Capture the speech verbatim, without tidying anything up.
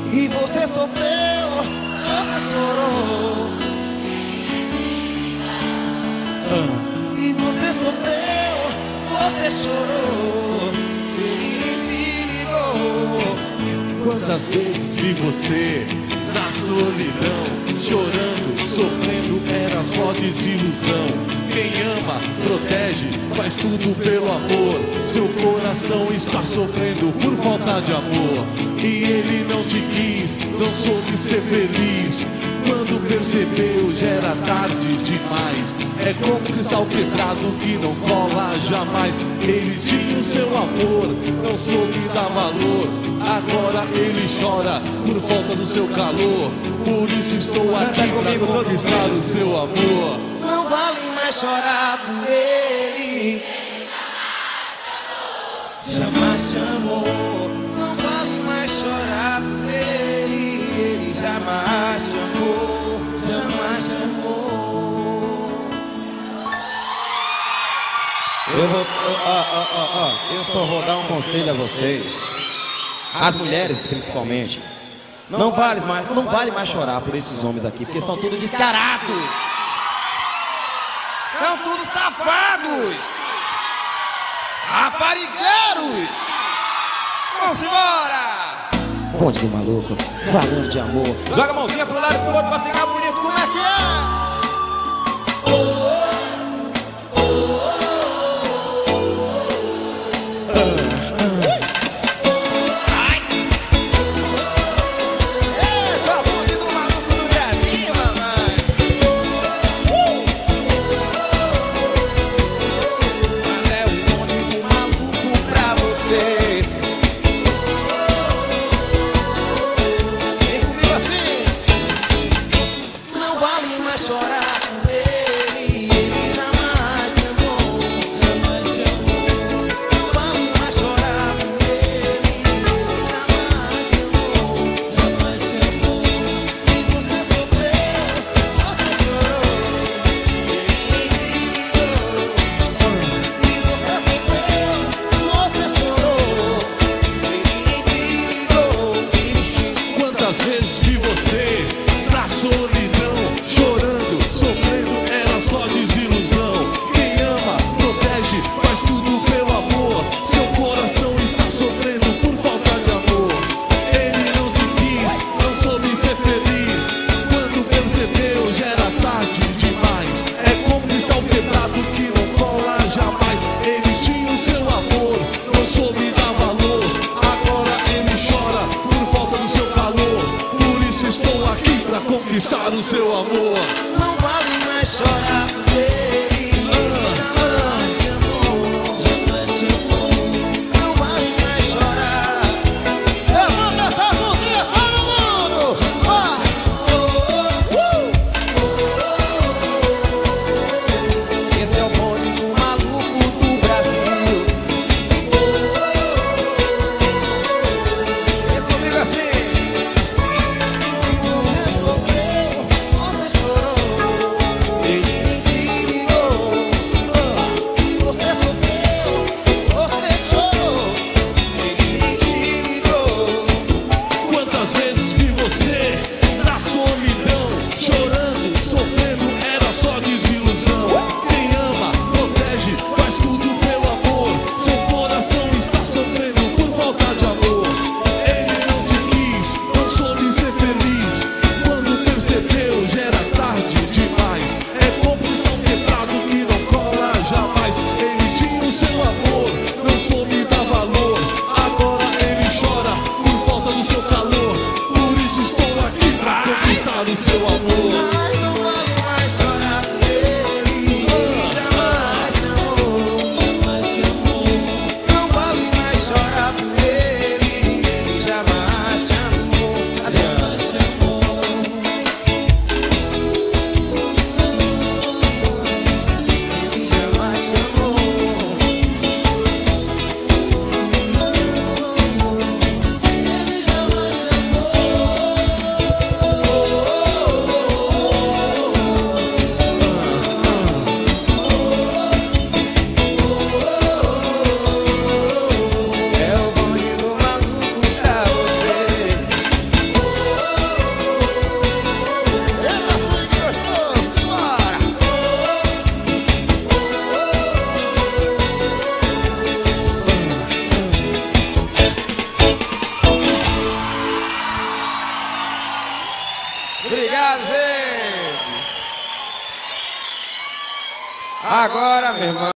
E você sofreu, você chorou. E você sofreu, você chorou. Ele te ligou. Quantas vezes vi você na solidão, chorando, sofrendo, era só desilusão. Quem ama, protege, faz tudo pelo amor. Seu coração está sofrendo por falta de amor. E ele não te quis, não soube ser feliz. Quando percebeu, já era tarde demais. É como cristal quebrado que não cola jamais. Ele tinha o seu amor, não soube dar valor. Agora ele chora por falta do seu calor. Por isso estou aqui pra conquistar o seu amor. Não vale mais chorar por ele. Jamais chamou. Não vale mais chorar por ele. Ele jamais chamou. Jamais chamou. Eu vou, ó, ó, ó, ó, eu só vou dar um conselho a vocês, as mulheres principalmente. Não vale mais, não vale mais chorar por esses homens aqui, porque são tudo descarados. São tudo safados, raparigueiros. Vamos embora! Bonde do maluco, falando de amor. Joga a mãozinha pro lado e pro outro pra ficar bonito. Como é que é? Oh, oh, oh, oh. Quantas vezes vi você na solidão, chorando, sofrendo, era só desilusão. Quem ama, protege, faz tudo pelo amor. Seu coração está sofrendo por falta de amor. Ele não te quis, não soube ser feliz. Quando percebeu, já era tarde demais. É como cristal quebrado que não cola jamais. Ele tinha o seu amor, não soube dar valor. Agora ele chora por falta do seu calor. Por isso estou aqui pra conquistar o seu amor. Não vale mais chorar por ele. Jamais te amou, jamais te amou. Não vale mais chorar. Levanta essas mãozinhas, todo mundo. Vai. Uh! Esse é o bonde do maluco do Brasil. E comigo assim. Você sofreu, você chorou. Ele te Obrigado, gente. Agora, meu irmão.